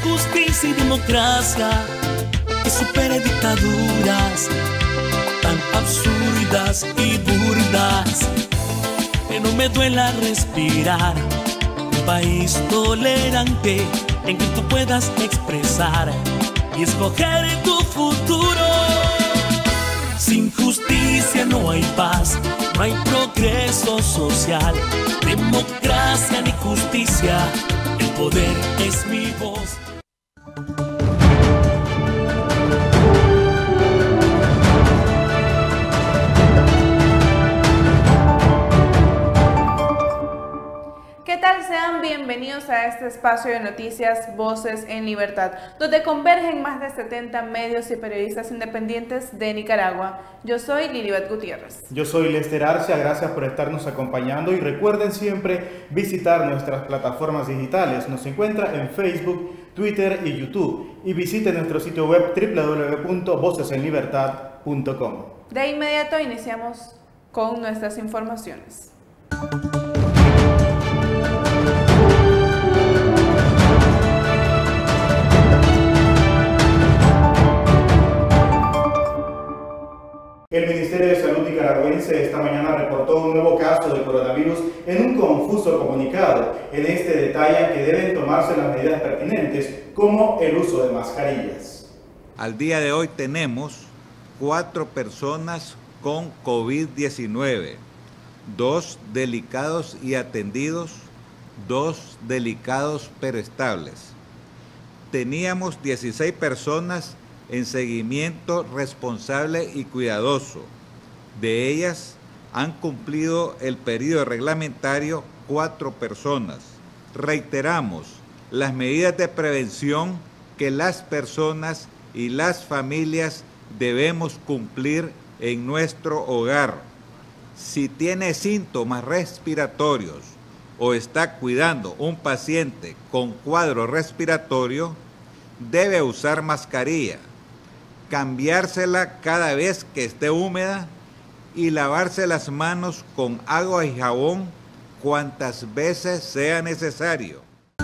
justicia y democracia que supere dictaduras tan absurdas y burdas. Que no me duela respirar. Un país tolerante en que tú puedas expresar y escoger tu futuro. Sin justicia no hay paz, no hay progreso social, democracia ni justicia, el poder es mi voz. ¿Qué tal? Sean bienvenidos a este espacio de noticias Voces en Libertad, donde convergen más de 70 medios y periodistas independientes de Nicaragua. Yo soy Lilibet Gutiérrez. Yo soy Lester Arcia, gracias por estarnos acompañando y recuerden siempre visitar nuestras plataformas digitales. Nos encuentra en Facebook, Twitter y YouTube y visite nuestro sitio web www.vocesenlibertad.com. De inmediato iniciamos con nuestras informaciones. El Ministerio de Salud nicaragüense esta mañana reportó un nuevo caso de coronavirus en un confuso comunicado. En este detallan que deben tomarse las medidas pertinentes, como el uso de mascarillas. Al día de hoy tenemos 4 personas con COVID-19, 2 delicados y atendidos, 2 delicados pero estables. Teníamos 16 personas en seguimiento responsable y cuidadoso. De ellas han cumplido el periodo reglamentario 4 personas. Reiteramos las medidas de prevención que las personas y las familias debemos cumplir en nuestro hogar. Si tiene síntomas respiratorios o está cuidando un paciente con cuadro respiratorio, debe usar mascarilla, cambiársela cada vez que esté húmeda y lavarse las manos con agua y jabón cuantas veces sea necesario.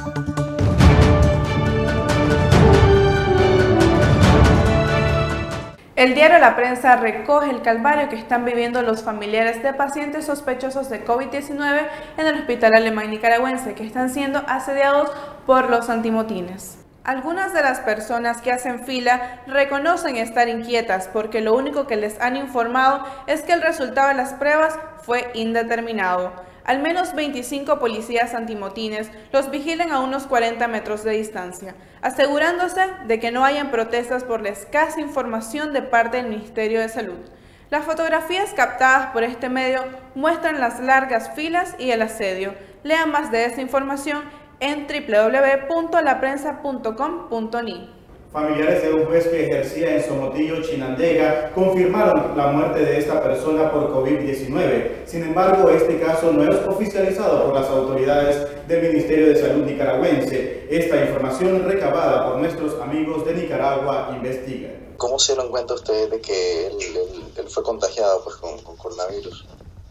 El diario La Prensa recoge el calvario que están viviendo los familiares de pacientes sospechosos de COVID-19 en el hospital alemán nicaragüense, que están siendo asediados por los antimotines. Algunas de las personas que hacen fila reconocen estar inquietas porque lo único que les han informado es que el resultado de las pruebas fue indeterminado. Al menos 25 policías antimotines los vigilan a unos 40 metros de distancia, asegurándose de que no hayan protestas por la escasa información de parte del Ministerio de Salud. Las fotografías captadas por este medio muestran las largas filas y el asedio. Lean más de esta información en www.laprensa.com.ni. Familiares de un juez que ejercía en Somotillo, Chinandega, confirmaron la muerte de esta persona por COVID-19. Sin embargo, este caso no es oficializado por las autoridades del Ministerio de Salud nicaragüense. Esta información recabada por nuestros amigos de Nicaragua Investiga. ¿Cómo se dieron cuenta ustedes de que él fue contagiado pues, con coronavirus?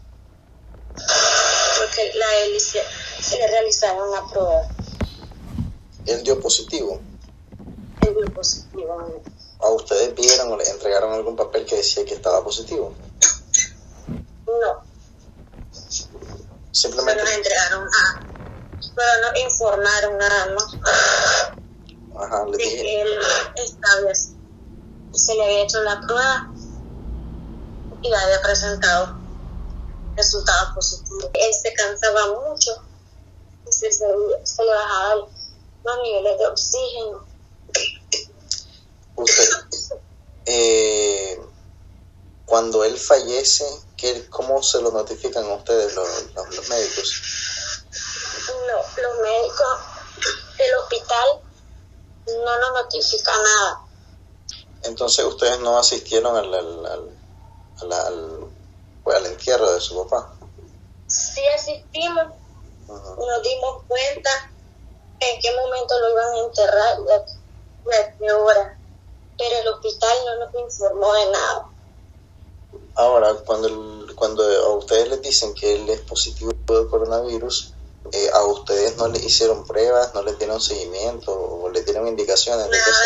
Porque la hélice se le realizaron una prueba. ¿Él dio positivo? Él dio positivo. ¿A ustedes vieron o le entregaron algún papel que decía que estaba positivo? No. Simplemente nos entregaron pero nos informaron nada más. Ajá, le dije que él se le había hecho la prueba y había presentado resultados positivos. Él se cansaba mucho, se le bajaban los niveles de oxígeno. Usted, cuando él fallece, ¿cómo se lo notifican a ustedes los médicos? No, los médicos del hospital no nos notifican nada. Entonces ustedes no asistieron al entierro de su papá. Sí asistimos. Nos dimos cuenta en qué momento lo iban a enterrar y a qué hora, pero el hospital no nos informó de nada. Ahora, cuando a ustedes les dicen que él es positivo de coronavirus, ¿A ustedes no les hicieron pruebas, no les dieron seguimiento o les dieron indicaciones de que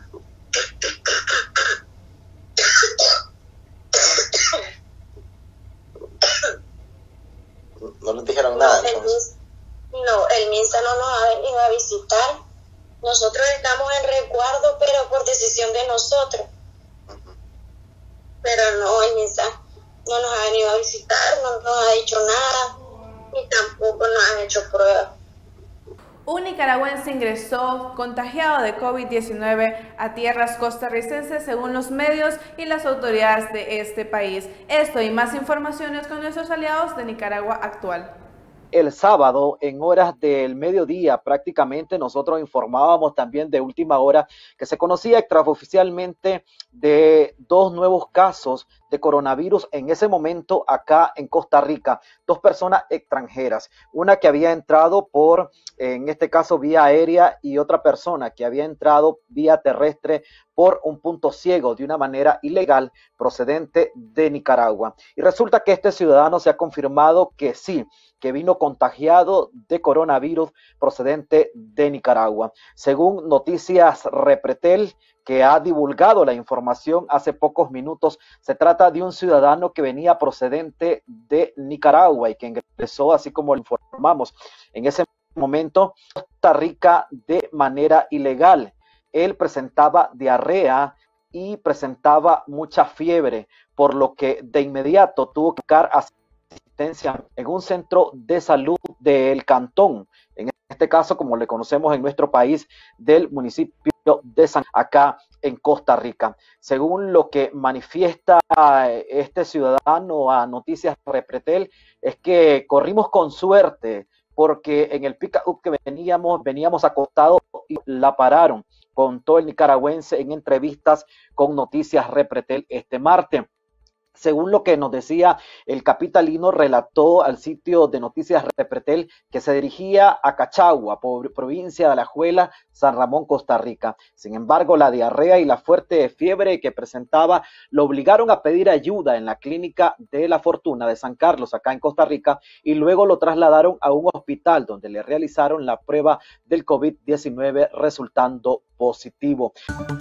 no les dijeron nada? No, el MINSA no nos ha venido a visitar. Nosotros estamos en resguardo, pero por decisión de nosotros. Pero no, el MINSA no nos ha venido a visitar, no nos ha dicho nada, ni tampoco nos han hecho pruebas. Un nicaragüense ingresó contagiado de COVID-19 a tierras costarricenses según los medios y las autoridades de este país. Esto y más informaciones con nuestros aliados de Nicaragua Actual. El sábado, en horas del mediodía, prácticamente nosotros informábamos también de última hora que se conocía extraoficialmente de 2 nuevos casos de coronavirus en ese momento acá en Costa Rica, 2 personas extranjeras, una que había entrado por, en este caso, vía aérea y otra persona que había entrado vía terrestre por un punto ciego de una manera ilegal procedente de Nicaragua. Y resulta que este ciudadano se ha confirmado que sí, que vino contagiado de coronavirus procedente de Nicaragua. Según Noticias Repretel, que ha divulgado la información hace pocos minutos, se trata de un ciudadano que venía procedente de Nicaragua y que ingresó, así como lo informamos, en ese momento Costa Rica de manera ilegal. Él presentaba diarrea y presentaba mucha fiebre, por lo que de inmediato tuvo que buscar asistencia en un centro de salud del cantón, en este caso, como le conocemos en nuestro país, del municipio de San acá en Costa Rica. Según lo que manifiesta este ciudadano a Noticias Repretel, es que corrimos con suerte porque en el pick-up que veníamos acostados y la pararon, contó el nicaragüense en entrevistas con Noticias Repretel este martes. Según lo que nos decía el capitalino, relató al sitio de Noticias Repretel que se dirigía a Cachagua, provincia de Alajuela, San Ramón, Costa Rica. Sin embargo, la diarrea y la fuerte fiebre que presentaba lo obligaron a pedir ayuda en la clínica de La Fortuna de San Carlos, acá en Costa Rica, y luego lo trasladaron a un hospital donde le realizaron la prueba del COVID-19 resultando positivo.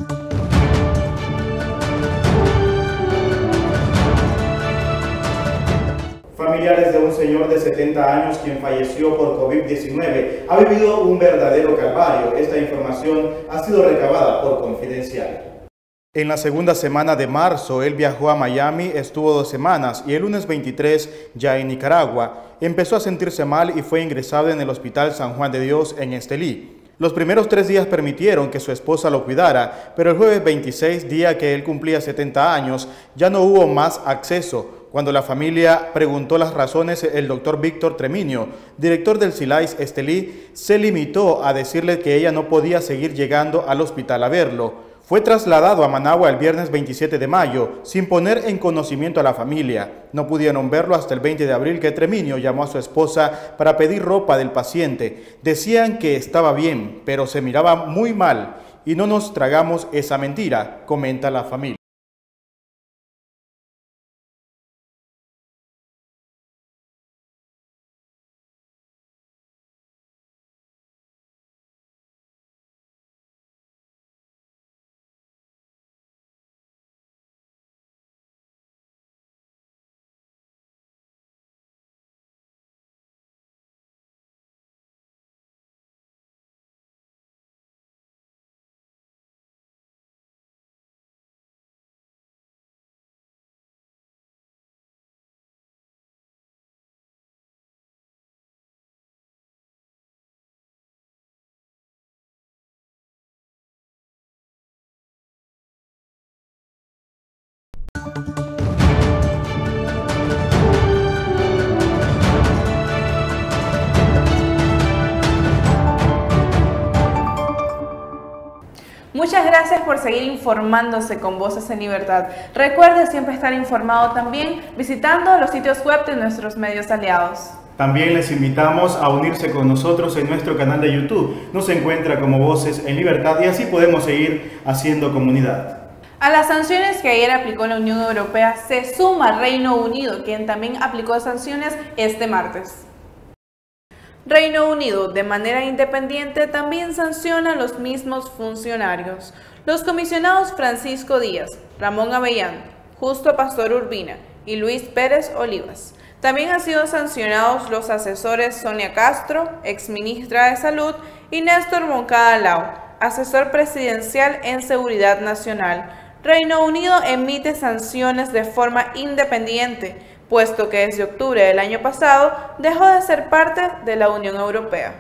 Familiares de un señor de 70 años quien falleció por COVID-19 ha vivido un verdadero calvario. Esta información ha sido recabada por Confidencial. En la segunda semana de marzo, él viajó a Miami, estuvo 2 semanas y el lunes 23, ya en Nicaragua, empezó a sentirse mal y fue ingresado en el Hospital San Juan de Dios en Estelí. Los primeros 3 días permitieron que su esposa lo cuidara, pero el jueves 26, día que él cumplía 70 años, ya no hubo más acceso. Cuando la familia preguntó las razones, el doctor Víctor Treminio, director del CILAIS Estelí, se limitó a decirle que ella no podía seguir llegando al hospital a verlo. Fue trasladado a Managua el viernes 27 de mayo, sin poner en conocimiento a la familia. No pudieron verlo hasta el 20 de abril, que Treminio llamó a su esposa para pedir ropa del paciente. Decían que estaba bien, pero se miraba muy mal y no nos tragamos esa mentira, comenta la familia. Muchas gracias por seguir informándose con Voces en Libertad. Recuerde siempre estar informado también visitando los sitios web de nuestros medios aliados. También les invitamos a unirse con nosotros en nuestro canal de YouTube. Nos encuentra como Voces en Libertad y así podemos seguir haciendo comunidad. A las sanciones que ayer aplicó la Unión Europea se suma Reino Unido, quien también aplicó sanciones este martes. Reino Unido, de manera independiente, también sanciona a los mismos funcionarios. Los comisionados Francisco Díaz, Ramón Avellán, Justo Pastor Urbina y Luis Pérez Olivas. También han sido sancionados los asesores Sonia Castro, exministra de Salud, y Néstor Moncada Lau, asesor presidencial en Seguridad Nacional. Reino Unido emite sanciones de forma independiente, puesto que desde octubre del año pasado dejó de ser parte de la Unión Europea.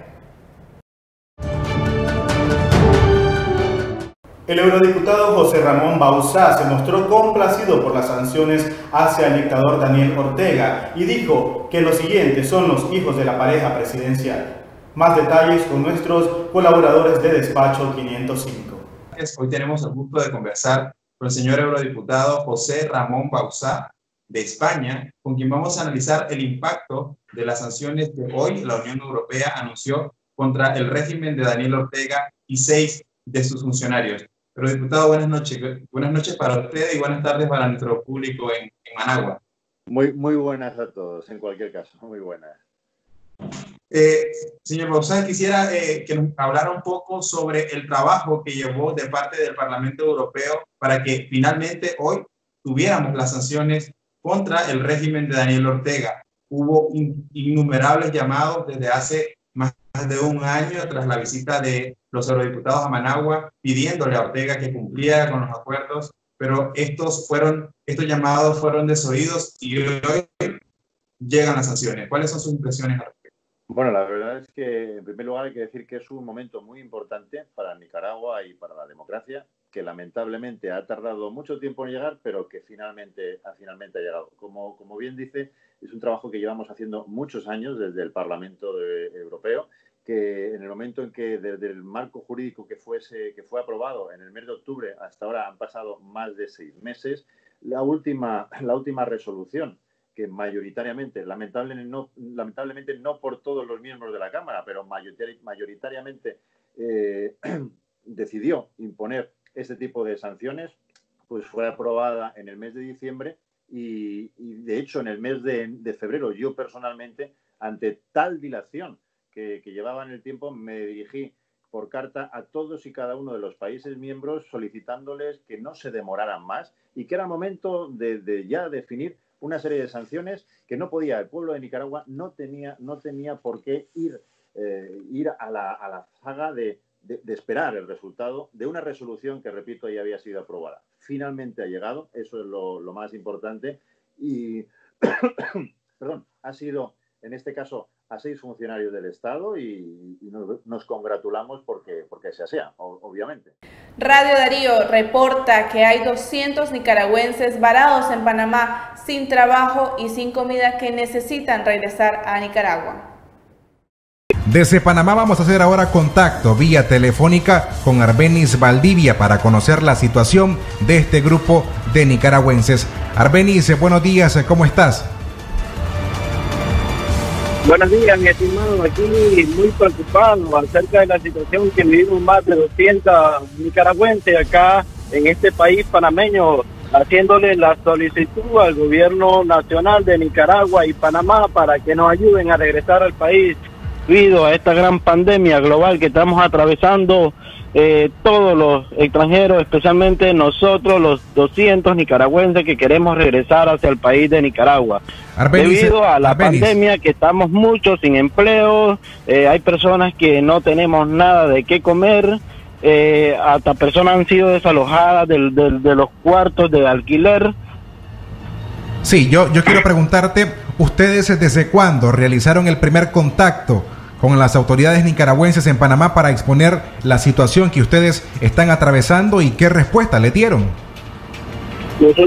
El eurodiputado José Ramón Bauzá se mostró complacido por las sanciones hacia el dictador Daniel Ortega y dijo que los siguientes son los hijos de la pareja presidencial. Más detalles con nuestros colaboradores de Despacho 505. Hoy tenemos el gusto de conversar con el señor eurodiputado José Ramón Bauzá de España, con quien vamos a analizar el impacto de las sanciones que hoy la Unión Europea anunció contra el régimen de Daniel Ortega y 6 de sus funcionarios. Pero diputado, buenas noches para usted y buenas tardes para nuestro público en Managua. Muy buenas a todos, en cualquier caso, muy buenas. Señor Bauzá, quisiera que nos hablara un poco sobre el trabajo que llevó de parte del Parlamento Europeo para que finalmente hoy tuviéramos las sanciones contra el régimen de Daniel Ortega. Hubo innumerables llamados desde hace más de un año tras la visita de los eurodiputados a Managua pidiéndole a Ortega que cumpliera con los acuerdos, pero estos llamados fueron desoídos y hoy llegan las sanciones. ¿Cuáles son sus impresiones al respecto? Bueno, la verdad es que en primer lugar hay que decir que es un momento muy importante para Nicaragua y para la democracia, que lamentablemente ha tardado mucho tiempo en llegar, pero que finalmente ha llegado. Como bien dice, es un trabajo que llevamos haciendo muchos años desde el Parlamento Europeo, que en el momento en que desde el marco jurídico que fue aprobado en el mes de octubre hasta ahora han pasado más de 6 meses, la última resolución que mayoritariamente, lamentablemente no por todos los miembros de la Cámara, pero mayoritariamente decidió imponer este tipo de sanciones, pues fue aprobada en el mes de diciembre y de hecho en el mes de febrero yo personalmente, ante tal dilación que llevaba en el tiempo, me dirigí por carta a todos y cada uno de los países miembros solicitándoles que no se demoraran más y que era momento de ya definir una serie de sanciones que no podía, el pueblo de Nicaragua no tenía por qué ir a la saga de esperar el resultado de una resolución que, repito, ya había sido aprobada. Finalmente ha llegado, eso es lo más importante, y perdón, ha sido, en este caso, a 6 funcionarios del Estado y nos congratulamos porque se sea, obviamente. Radio Darío reporta que hay 200 nicaragüenses varados en Panamá sin trabajo y sin comida que necesitan regresar a Nicaragua. Desde Panamá vamos a hacer ahora contacto vía telefónica con Arbenis Valdivia para conocer la situación de este grupo de nicaragüenses. Arbenis, buenos días, ¿cómo estás? Buenos días, mi estimado. Aquí muy preocupado acerca de la situación que vivimos más de 200 nicaragüenses acá en este país panameño, haciéndole la solicitud al gobierno nacional de Nicaragua y Panamá para que nos ayuden a regresar al país debido a esta gran pandemia global que estamos atravesando todos los extranjeros, especialmente nosotros los 200 nicaragüenses que queremos regresar hacia el país de Nicaragua. Debido a la pandemia que estamos muchos sin empleo, hay personas que no tenemos nada de qué comer, hasta personas han sido desalojadas de los cuartos de alquiler. Sí, yo quiero preguntarte, ¿ustedes desde cuándo realizaron el primer contacto con las autoridades nicaragüenses en Panamá para exponer la situación que ustedes están atravesando y qué respuesta le dieron? Nosotros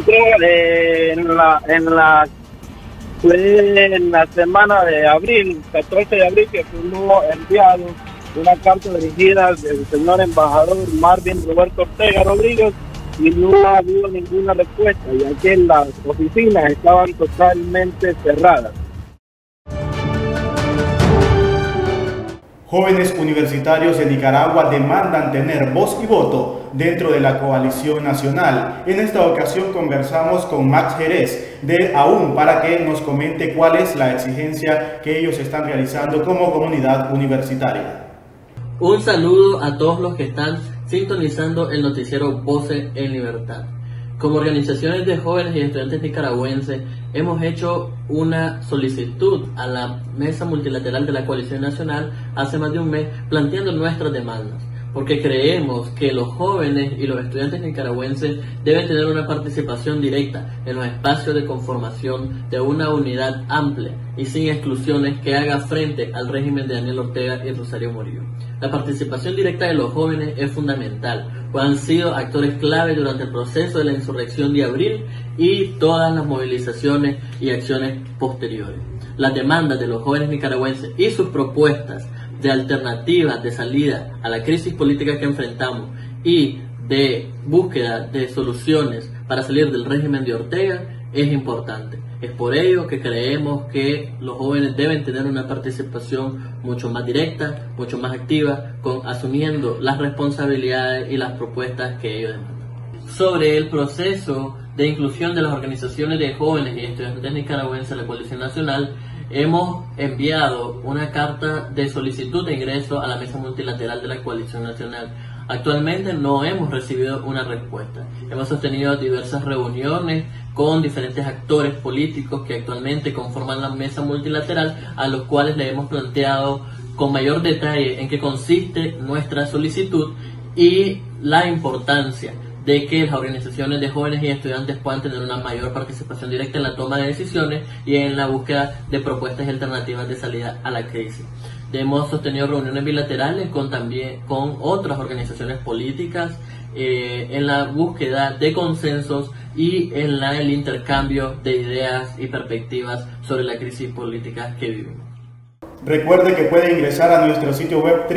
en la semana de abril, 14 de abril, que fuimos enviados una carta dirigida del señor embajador Marvin Roberto Ortega Rodríguez y no ha habido ninguna respuesta, ya que las oficinas estaban totalmente cerradas. Jóvenes universitarios de Nicaragua demandan tener voz y voto dentro de la coalición nacional. En esta ocasión conversamos con Max Jerez de AUN para que nos comente cuál es la exigencia que ellos están realizando como comunidad universitaria. Un saludo a todos los que están sintonizando el noticiero Voces en Libertad. Como organizaciones de jóvenes y estudiantes nicaragüenses, hemos hecho una solicitud a la Mesa Multilateral de la Coalición Nacional hace más de un mes planteando nuestras demandas, porque creemos que los jóvenes y los estudiantes nicaragüenses deben tener una participación directa en los espacios de conformación de una unidad amplia y sin exclusiones que haga frente al régimen de Daniel Ortega y Rosario Murillo. La participación directa de los jóvenes es fundamental, pues han sido actores clave durante el proceso de la insurrección de abril y todas las movilizaciones y acciones posteriores. Las demandas de los jóvenes nicaragüenses y sus propuestas de alternativas de salida a la crisis política que enfrentamos y de búsqueda de soluciones para salir del régimen de Ortega es importante. Es por ello que creemos que los jóvenes deben tener una participación mucho más directa, mucho más activa, asumiendo las responsabilidades y las propuestas que ellos demandan. Sobre el proceso de inclusión de las organizaciones de jóvenes y estudiantes nicaragüenses a la Coalición Nacional, hemos enviado una carta de solicitud de ingreso a la Mesa Multilateral de la Coalición Nacional. Actualmente no hemos recibido una respuesta. Hemos sostenido diversas reuniones con diferentes actores políticos que actualmente conforman la Mesa Multilateral, a los cuales le hemos planteado con mayor detalle en qué consiste nuestra solicitud y la importancia de que las organizaciones de jóvenes y estudiantes puedan tener una mayor participación directa en la toma de decisiones y en la búsqueda de propuestas alternativas de salida a la crisis. Hemos sostenido reuniones bilaterales con otras organizaciones políticas en la búsqueda de consensos y en el intercambio de ideas y perspectivas sobre la crisis política que vivimos. Recuerde que puede ingresar a nuestro sitio web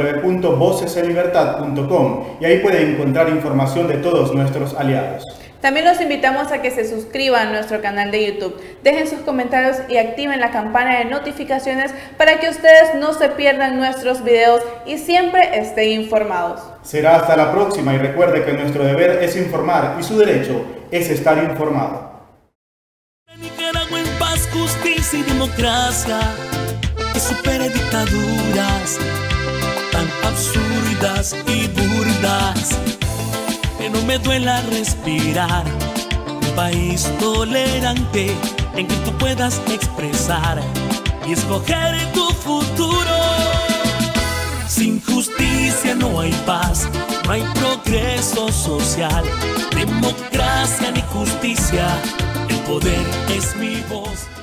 www.vocesenlibertad.com y ahí puede encontrar información de todos nuestros aliados. También los invitamos a que se suscriban a nuestro canal de YouTube, dejen sus comentarios y activen la campana de notificaciones para que ustedes no se pierdan nuestros videos y siempre estén informados. Será hasta la próxima y recuerde que nuestro deber es informar y su derecho es estar informado. Nicaragua en paz, justicia y democracia, que supere dictaduras tan absurdas y burdas. Que no me duela respirar, un país tolerante en que tú puedas expresar y escoger tu futuro. Sin justicia no hay paz, no hay progreso social, democracia ni justicia, el poder es mi voz.